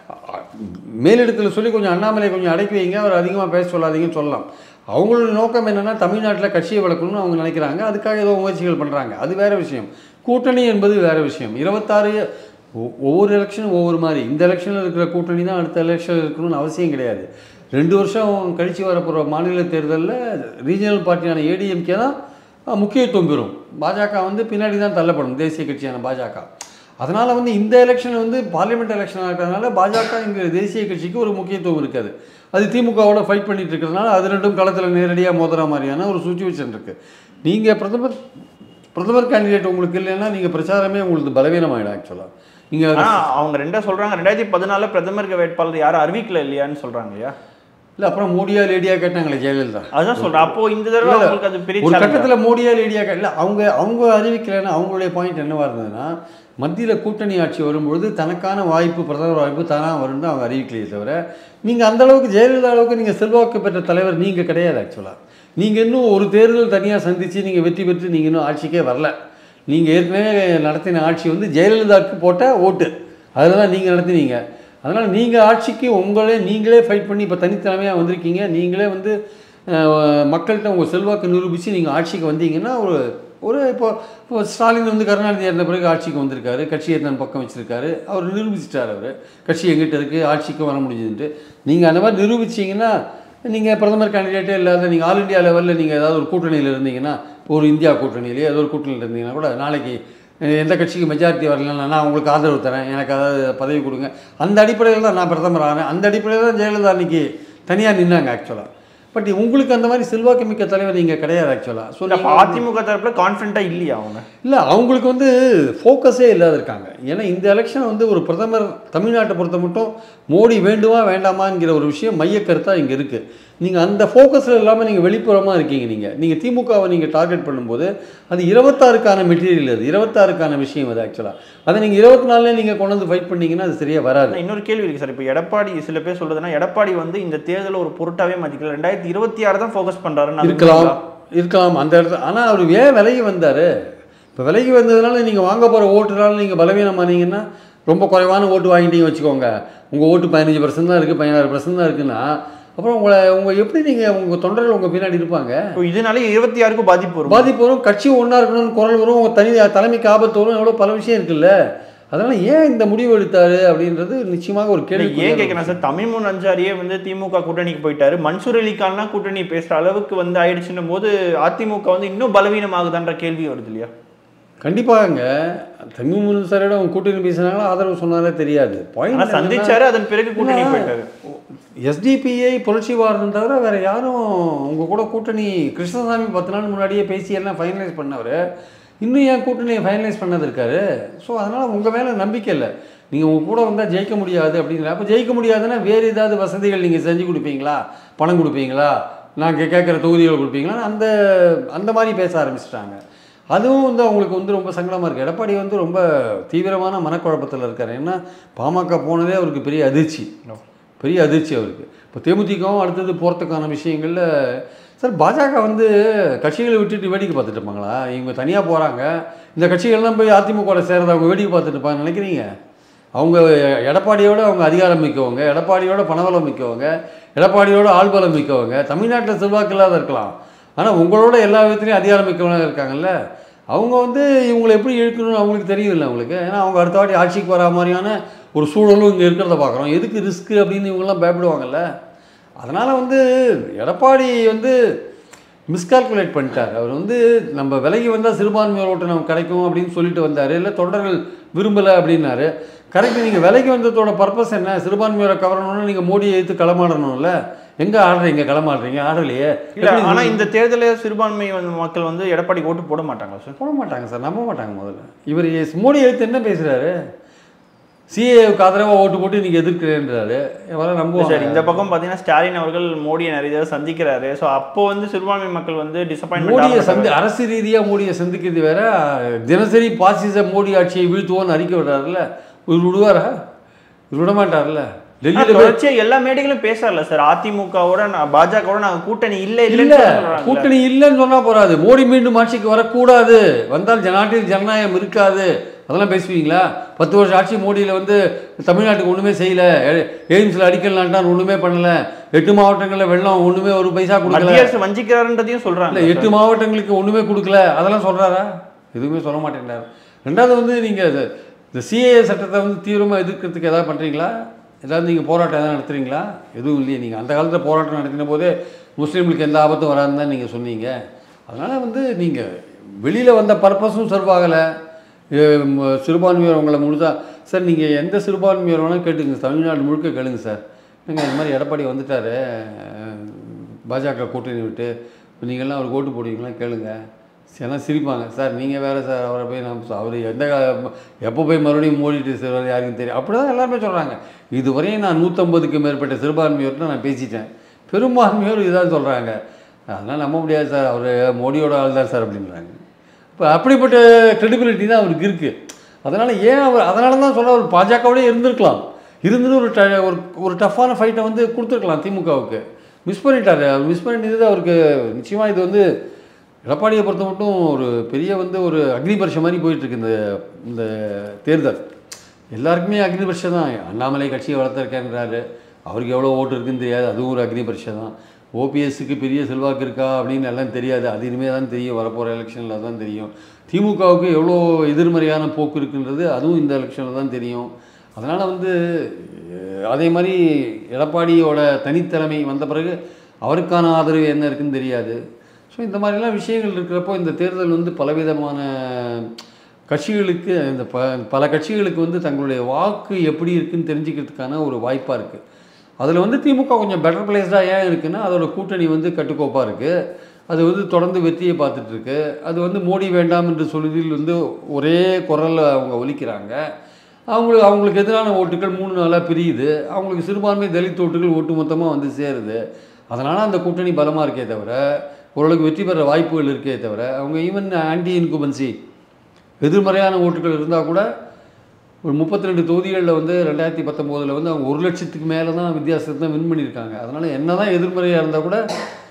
மேலிடத்தில் சொல்லி கொஞ்சம் அண்ணாமலையை கொஞ்சம் அடக்கி வைங்க, அவர் அதிகமாக பேச சொல்லாதீங்கன்னு சொல்லலாம். அவங்களோட நோக்கம் என்னென்னா தமிழ்நாட்டில் கட்சியை வளர்க்கணும்னு அவங்க நினைக்கிறாங்க, அதுக்காக ஏதோ முயற்சிகள் பண்ணுறாங்க, அது வேறு விஷயம். கூட்டணி என்பது வேறு விஷயம். 26 ஒவ்வொரு எலெக்ஷனும் ஒவ்வொரு மாதிரி. இந்த எலெக்ஷனில் இருக்கிற கூட்டணி தான் அடுத்த எலெக்ஷனில் இருக்கணும்னு அவசியம் கிடையாது. 2 வருஷம் கழித்து வரப்போகிற மாநில தேர்தலில் ரீஜனல் பார்ட்டியான ஏடிஎம்கே தான் முக்கியத்துவம் பெறும். பாஜக வந்து பின்னாடி தான் தள்ளப்படும், தேசிய கட்சியான பாஜக. அதனால் வந்து இந்த எலெக்ஷன் வந்து பார்லிமெண்ட் எலெக்ஷனாக இருக்கிறதுனால பாஜக தேசிய கட்சிக்கு ஒரு முக்கியத்துவம் இருக்காது. அது திமுகவோட ஃபைட் பண்ணிட்டு இருக்கிறதுனால அது ரெண்டும் களத்தில் நேரடியாக மோதுற மாதிரியான ஒரு சுச்சுவேஷன் இருக்குது. நீங்கள் பிரதமர் கேண்டிடேட் உங்களுக்கு இல்லைன்னா நீங்கள் பிரச்சாரமே உங்களுக்கு பலவீனமாயிடும். ஆக்சுவலாக நீங்கள் அவங்க ரெண்டா சொல்கிறாங்க 2014 பிரதமருக்கு வேட்பாளர் யாரும் அறிவிக்கல இல்லையான்னு சொல்கிறாங்க இல்லையா? இல்லை, அப்புறம் மோடியா லேடியாக கேட்டாங்களே ஜெயலலிதா. அதுதான் சொல்கிறேன். அப்போது இந்த தடவை அவங்களுக்கு அது பெரிய ஒரு கட்டத்தில் மோடியா லேடியாக இல்லை, அவங்க அறிவிக்கலைன்னா அவங்களுடைய பாயிண்ட் என்னவாக இருந்ததுன்னா, மத்தியில் கூட்டணி ஆட்சி வரும்பொழுது தனக்கான வாய்ப்பு பிரதமர் வாய்ப்பு தானாக வரும்னு அவங்க அறிவிக்கலையே தவிர, நீங்கள் அந்தளவுக்கு ஜெயலலிதா அளவுக்கு நீங்கள் செல்வாக்கு பெற்ற தலைவர் நீங்கள் கிடையாது. ஆக்சுவலாக நீங்கள் இன்னும் ஒரு தேர்தல் தனியாக சந்தித்து நீங்கள் வெற்றி பெற்று நீங்கள் இன்னும் ஆட்சிக்கே வரல. நீங்கள் ஏற்கனவே நடத்தின ஆட்சி வந்து ஜெயலலிதாவுக்கு போட்ட ஓட்டு, அதில் தான் நீங்கள் நடத்தினீங்க. அதனால் நீங்கள் ஆட்சிக்கு நீங்களே ஃபைட் பண்ணி இப்போ தனித்தலைமையாக வந்திருக்கீங்க. நீங்களே வந்து மக்கள்கிட்ட உங்கள் செல்வாக்கு நிரூபித்து நீங்கள் ஆட்சிக்கு வந்தீங்கன்னா இப்போ ஸ்டாலின் வந்து கருணாநிதி இருந்த பிறகு ஆட்சிக்கு வந்திருக்காரு, கட்சியை தன் பக்கம் வச்சுருக்காரு, அவர் நிரூபிச்சிட்டார். அவர் கட்சி எங்கிட்ட இருக்குது, ஆட்சிக்கு வர முடிஞ்சுன்ட்டு. நீங்கள் அந்த மாதிரி நிரூபிச்சிங்கன்னா நீங்கள் பிரதமர் கேண்டிடேட்டே இல்லாத நீங்கள் ஆல் இண்டியா லெவலில் நீங்கள் ஏதாவது ஒரு கூட்டணியில் இருந்தீங்கன்னா, ஒரு இந்தியா கூட்டணியிலேயே ஏதோ ஒரு கூட்டணியில் இருந்தீங்கன்னா கூட நாளைக்கு எந்த கட்சிக்கு மெஜாரிட்டி வரலன்னா நான் உங்களுக்கு ஆதரவு தரேன், எனக்கு அதாவது பதவி கொடுங்க, அந்த அடிப்படையில் தான் நான் பிரதமர் ஆனேன். அந்த அடிப்படையில் தான் ஜெயலலிதா அன்றைக்கி தனியாக நின்னாங்க. ஆக்சுவலாக பட் உங்களுக்கு அந்த மாதிரி செல்வாக்கு மிக்க தலைவர் நீங்கள் கிடையாது. ஆக்சுவலாக ஸோ அதிமுக தரப்பில் கான்ஃபிடண்ட்டாக இல்லையா அவங்க? இல்லை, அவங்களுக்கு வந்து ஃபோக்கஸே இல்லாத இருக்காங்க. ஏன்னா இந்த எலெக்ஷன் வந்து ஒரு பிரதமர் தமிழ்நாட்டை பொறுத்த மட்டும் மோடி வேண்டுமா வேண்டாமாங்கிற ஒரு விஷயம் மையக்கருத்தாக இங்கே இருக்குது. நீங்கள் அந்த ஃபோக்கஸில் இல்லாமல் நீங்கள் வெளிப்புறமாக இருக்கீங்க. நீங்கள் திமுகவை நீங்கள் டார்கெட் பண்ணும்போது அது 26க்கான மெட்டீரியல், அது 26க்கான விஷயம். அது ஆக்சுவலாக அதை நீங்கள் 24 நீங்கள் கொண்டு வந்து ஃபைட் பண்ணிங்கன்னா அது சரியாக வராது. இன்னொரு கேள்வி இருக்குது சார். இப்போ எடப்பாடி சில பேர் சொல்கிறதுனா எடப்பாடி வந்து இந்த தேர்தலில் ஒரு பொருட்டாவே மதிக்கல, 2026 தான் ஃபோக்கஸ் பண்ணுறாருன்னு இருக்கலாம் அந்த இடத்துல. ஆனால் அவர் ஏன் விலகி வந்தார்? இப்போ விலகி வந்ததுனால நீங்கள் வாங்க போகிற ஓட்டுனால நீங்கள் பலவீனமானீங்கன்னா ரொம்ப குறைவான ஓட்டு வாங்கிட்டீங்க வச்சுக்கோங்க. உங்கள் ஓட்டு 15% தான் இருக்குது, 16% தான் இருக்குன்னா அப்புறம் உங்கள் எப்படி நீங்கள் உங்கள் தொண்டர்கள் உங்கள் பின்னாடி இருப்பாங்க? இதனால 26க்கும் பாதிப்பு வரும். கட்சி ஒன்றா இருக்கணும்னு குரல் வரும், உங்கள் தலைமைக்கு ஆபத்து வரும், எவ்வளோ பல விஷயம் இருக்குல்ல. அதனால் ஏன் இந்த முடிவு எடுத்தார் அப்படின்றது நிச்சயமாக ஒரு கேள்வி. ஏன் கேட்குறேன் சார், தமிமுன் அன்சாரியே வந்து திமுக கூட்டணிக்கு போயிட்டாரு, மன்சூர் அலிகான்லாம் கூட்டணி பேசுகிற அளவுக்கு வந்து ஆயிடுச்சுன்னும் போது அதிமுக வந்து இன்னும் பலவீனமாகுதான்ற கேள்வி வருது இல்லையா? கண்டிப்பாங்க. தமிமுன் அன்சாரியோட அவங்க கூட்டணி பேசினாங்களா ஆதரவு சொன்னாலே தெரியாது. பாயிண்ட் சந்திச்சாரு, அதன் பிறகு கூட்டணி போயிட்டாரு. எஸ்டிபிஐ புரட்சிவாரன் தவிர வேறு யாரும் உங்கள் கூட கூட்டணி கிருஷ்ணசாமி 10 நாள் முன்னாடியே பேசி எல்லாம் ஃபைனலைஸ் பண்ணவர் இன்னும் ஏன் கூட்டணியை ஃபைனலைஸ் பண்ணது இருக்காரு. ஸோ அதனால் உங்கள் மேலே நம்பிக்கை இல்லை. நீங்கள் உங்கள் கூட வந்தால் ஜெயிக்க முடியாது அப்படிங்கிற. அப்போ ஜெயிக்க முடியாதுன்னா வேறு ஏதாவது வசதிகள் நீங்கள் செஞ்சு கொடுப்பீங்களா, பணம் கொடுப்பீங்களா, நாங்கள் கேட்குற தொகுதிகள் கொடுப்பீங்களா, அந்த மாதிரி பேச ஆரம்பிச்சிட்டாங்க. அதுவும் வந்து அவங்களுக்கு வந்து ரொம்ப சங்கடமாக இருக்குது. எடப்பாடி வந்து ரொம்ப தீவிரமான மனக்குழப்பத்தில் இருக்கார். ஏன்னா பாமக போனதே அவருக்கு பெரிய அதிர்ச்சி அவருக்கு. இப்போ தேமுதிகவும் அடுத்தது போகிறதுக்கான விஷயங்களில் சார் பாஜக வந்து கட்சிகளை விட்டுட்டு வேடிக்கை பார்த்துட்டு இருப்பாங்களா? இவங்க தனியாக போகிறாங்க, இந்த கட்சிகள்லாம் போய் அதிமுகவோட சேர்றத அவங்க வேடிக்கை பார்த்துட்டு இருப்பாங்க நினைக்கிறீங்க? அவங்க எடப்பாடியோட அவங்க அதிகாரம் மிக்கவங்க, எடப்பாடியோட பணபலம் மிக்கவங்க, எடப்பாடியோட ஆள்பலம் மிக்கவங்க. தமிழ்நாட்டில் செல்வாக்கு இல்லாத இருக்கலாம், ஆனால் உங்களோட எல்லா விதத்துலையும் அதிகாரம் மிக்கவங்க இருக்காங்கல்ல. அவங்க வந்து இவங்களை எப்படி இழுக்கணும்னு அவங்களுக்கு தெரியல அவங்களுக்கு. ஏன்னா அவங்க அடுத்த வாட்டி ஆட்சிக்கு வர மாதிரியான ஒரு சூழலும் இங்கே இருக்கிறத பார்க்குறோம். எதுக்கு ரிஸ்க்கு அப்படின்னு இவங்கெல்லாம் பயப்படுவாங்கல்ல. அதனால் வந்து எடப்பாடி வந்து மிஸ்கால்குலேட் பண்ணிட்டார். அவர் வந்து நம்ம விலகி வந்தால் சிறுபான்மையோர் ஓட்டு நமக்கு கிடைக்கும் அப்படின்னு சொல்லிட்டு வந்தார். இல்லை தொண்டர்கள் விரும்பலை அப்படின்னாரு. கரெக்டு. நீங்கள் விலகி வந்ததோட பர்பஸ் என்ன? சிறுபான்மையோரை கவரணும்னு நீங்கள் மோடியை எடுத்து களமாடணும்ல. எங்கே ஆடுறீங்க, களமாடுறீங்க? ஆடலையே. ஆனால் இந்த தேர்தலில் சிறுபான்மை மக்கள் வந்து எடப்பாடி ஓட்டு போட மாட்டாங்க சார். போட மாட்டாங்க சார், நம்ப மாட்டாங்க. முதல்ல இவர் மோடியை எடுத்து என்ன பேசுகிறாரு? சிஏவுக்கு ஆதரவாக ஓட்டு போட்டு நீங்கள் எதிர்க்கிறேன்றாரு. எவ்வளோ நம்புவோம் சார். இந்த பக்கம் பார்த்தீங்கன்னா ஸ்டாலின் அவர்கள் மோடியை நிறைய தடவை சந்திக்கிறாரு. ஸோ அப்போ வந்து சிறுபான்மை மக்கள் வந்து டிசப்பாயின்மெண்ட் அரசு ரீதியாக மோடியை சந்திக்கிறது வேற, தினசரி பாசிச மோடி ஆட்சியை வீழ்த்துவோன்னு அறிக்கை விடுறாருல்ல. இவர் விடுவாரா? இவர் விட மாட்டார்ல. டெல்லியில் வச்சு எல்லா மேடைகளும் பேசல சார். அதிமுகவோட பாஜகவோட நாங்கள் கூட்டணி இல்லை கூட்டணி இல்லைன்னு சொன்னால் போறாது. மோடி மீண்டும் ஆட்சிக்கு வரக்கூடாது, வந்தால் நாட்டில் ஜனநாயகம் இருக்காது, அதெல்லாம் பேசுவீங்களா? 10 வருஷம் ஆட்சி மோடியில் வந்து தமிழ்நாட்டுக்கு ஒன்றுமே செய்யலை, எய்ம்ஸில் அடிக்கல் நாட்டான் ஒன்றுமே பண்ணலை, 8 மாவட்டங்களில் வெள்ளம் ஒன்றுமே ஒரு பைசா கொடுக்கல, வஞ்சிக்கிறாருன்றதையும் சொல்கிறாங்க. 8 மாவட்டங்களுக்கு ஒன்றுமே கொடுக்கல, அதெல்லாம் சொல்கிறாரா? எதுவுமே சொல்ல மாட்டேங்கிறார். ரெண்டாவது வந்து நீங்கள் இந்த சிஏஏ சட்டத்தை வந்து தீவிரமாக எதிர்க்கிறதுக்கு எதாவது பண்ணுறீங்களா? ஏதாவது நீங்கள் போராட்டம் எதாவது நடத்துகிறீங்களா? எதுவும் இல்லையே. நீங்கள் அந்த காலத்தில் போராட்டம் நடத்தின போதே முஸ்லீம்களுக்கு எந்த ஆபத்தும் வராதுன்னு தான் நீங்கள் சொன்னீங்க. அதனால் வந்து நீங்கள் வெளியில் வந்த பர்பஸும் சர்வ் ஆகலை, சிறுபான்மையர் உங்களை முழுதா சார் நீங்கள் எந்த சிறுபான்மையர் வேணால் கேட்டுங்க, தமிழ்நாடு முழுக்க கேளுங்க சார். நீங்கள் இந்த மாதிரி எடப்பாடி வந்துட்டார் பாஜக கூட்டணி விட்டு, நீங்கள்லாம் அவருக்கு ஓட்டு போடுவீங்களா கேளுங்க. எல்லாம் சிரிப்பாங்க. சார் நீங்கள் வேறு சார், அவரை போய் அவர் எப்போ போய் மறுபடியும் மோடிட்டு சார் யாருக்கும் தெரியும், அப்படி தான் எல்லாருமே சொல்கிறாங்க. இதுவரையும் நான் 150க்கு மேற்பட்ட சிறுபான்மையோர்கிட்ட நான் பேசிட்டேன், பெரும்பான்மையோர் இதான் சொல்கிறாங்க. அதெல்லாம் நம்ப முடியாது சார், அவர் மோடியோட ஆள் தான் சார் அப்படின்றாங்க. இப்போ அப்படிப்பட்ட க்ரெடிபிலிட்டி தான் அவருக்கு இருக்குது. அதனால் அதனால தான் சொல்ல அவர் பாஜகவோடய இருந்திருக்கலாம், இருந்துட்டு ஒரு டஃப்பான ஃபைட்டை கொடுத்துருக்கலாம் திமுகவுக்கு. மிஸ் பண்ணிட்டார். அவர் மிஸ் பண்ணிட்டு அவருக்கு நிச்சயமாக இது எடப்பாடியை பொறுத்த மட்டும் ஒரு பெரிய ஒரு அக்னிபரிஷ மாதிரி போயிட்டுருக்கு இந்த தேர்தல். எல்லாருக்குமே அக்னிபரிஷை தான். அண்ணாமலை கட்சியை வளர்த்துருக்கேன்றாரு, அவருக்கு எவ்வளோ ஓட்டு இருக்குன்னு தெரியாது, அதுவும் ஒரு அக்னிபரிஷை தான். ஓபிஎஸ்க்கு பெரிய செல்வாக்கு இருக்கா அப்படின்னு எல்லாம் தெரியாது, அது இனிமேல் தான் தெரியும், வரப்போகிற எலெக்ஷனில் தான் தெரியும். திமுகவுக்கு எவ்வளோ எதிர்மறையான போக்கு இருக்குன்றது அதுவும் இந்த எலெக்ஷனில் தான் தெரியும். அதனால் அதே மாதிரி எடப்பாடியோட தனித்தலைமை வந்த பிறகு அவருக்கான ஆதரவு என்ன இருக்குதுன்னு தெரியாது. ஸோ இந்த மாதிரிலாம் விஷயங்கள் இருக்கிறப்போ இந்த தேர்தல் பலவிதமான கட்சிகளுக்கு பல கட்சிகளுக்கு தங்களுடைய வாக்கு எப்படி இருக்குதுன்னு தெரிஞ்சுக்கிறதுக்கான ஒரு வாய்ப்பாக இருக்குது. அதில் திமுக கொஞ்சம் பெட்டர் பிளேஸ்டாக ஏன் இருக்குன்னா அதோட கூட்டணி கட்டுக்கோப்பாக இருக்குது. அது தொடர்ந்து வெற்றியை பார்த்துட்ருக்கு. அது மோடி வேண்டாம் என்று சொல்வதில் ஒரே குரலில் அவங்க ஒலிக்கிறாங்க. அவங்களுக்கு எதிரான ஓட்டுகள் 3 நாளாக பிரியுது. அவங்களுக்கு சிறுபான்மை தலித் ஓட்டுகள் ஒட்டு மொத்தமாக சேருது. அதனால் அந்த கூட்டணி பலமாக இருக்கே தவிர, ஓரளவுக்கு வெற்றி பெற வாய்ப்புகள் இருக்கே தவிர, அவங்க ஈவன் ஆன்டி இன்குபன்சி எதிர்மறையான ஓட்டுகள் இருந்தால் கூட ஒரு 32 தொகுதிகளில் 2019 அவங்க 1 லட்சத்துக்கு மேலே தான் வித்தியாசத்தை தான் வின் பண்ணியிருக்காங்க. அதனால் என்ன தான் எதிர்மறையாக இருந்தால் கூட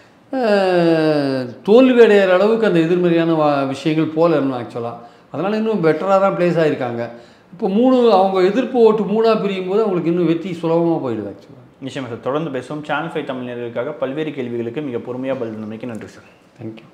தோல்வி அடைகிற அளவுக்கு அந்த எதிர்மறையான விஷயங்கள் போல இன்னும் ஆக்சுவலாக. அதனால் இன்னும் பெட்டராக தான் பிளேஸ் ஆகியிருக்காங்க. இப்போ அவங்க எதிர்ப்பு ஓட்டு 3ஆக பிரியும் போது அவங்களுக்கு இன்னும் வெற்றி சுலபமாக போயிடுது ஆக்சுவலாக. நிச்சயமாக சார், தொடர்ந்து பேசுவோம். சேனல் 5 தமிழர்களுக்காக பல்வேறு கேள்விகளுக்கு மிக பொறுமையாக பதில் நம்பிக்கை. நன்றி சார். தேங்க்யூ.